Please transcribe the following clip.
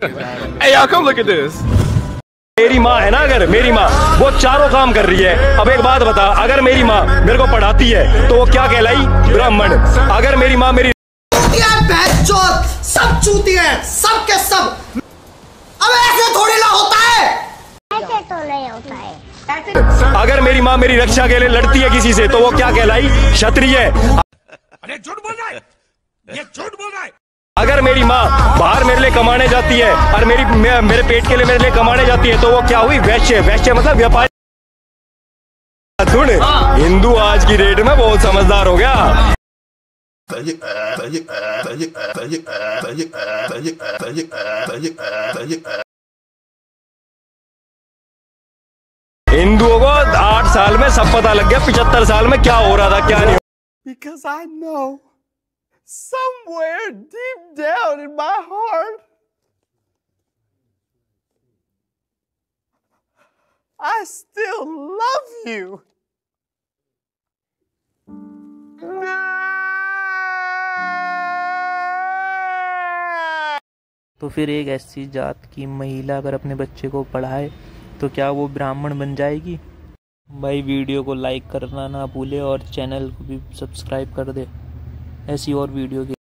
Hey y'all, come look at this. मेरी माँ है ना, अगर मेरी माँ वो चारों काम कर रही है। अब एक बात बता, अगर मेरी माँ मेरे को पढ़ाती है तो वो क्या कहलाई? ब्राह्मण। अगर मेरी माँ मेरी सब चूती है, सब के सब। अब ऐसे थोड़ी ना होता है, ऐसे तो नहीं होता है। अगर मेरी माँ मेरी रक्षा के लिए लड़ती है किसी से तो वो क्या कहलाई? क्षत्रिय। अरे झूठ बोल रहा है, ये झूठ बोल रहा है। अगर मेरी माँ बाहर मेरे लिए कमाने जाती है और मेरे पेट के लिए मेरे लिए कमाने जाती है तो वो क्या हुई? वैश्य। वैश्य मतलब व्यापारी। सुन, हिंदू आज की डेट में बहुत समझदार हो गया। हिंदुओं को 8 साल में सब पता लग गया 75 साल में क्या हो रहा था क्या नहीं। Because I know somewhere deep down in my heart, I still love you. तो फिर एक ऐसी जात की महिला अगर अपने बच्चे को पढ़ाए तो क्या वो ब्राह्मण बन जाएगी? भाई वीडियो को लाइक करना ना भूले और चैनल को भी सब्सक्राइब कर दे ऐसी और वीडियो के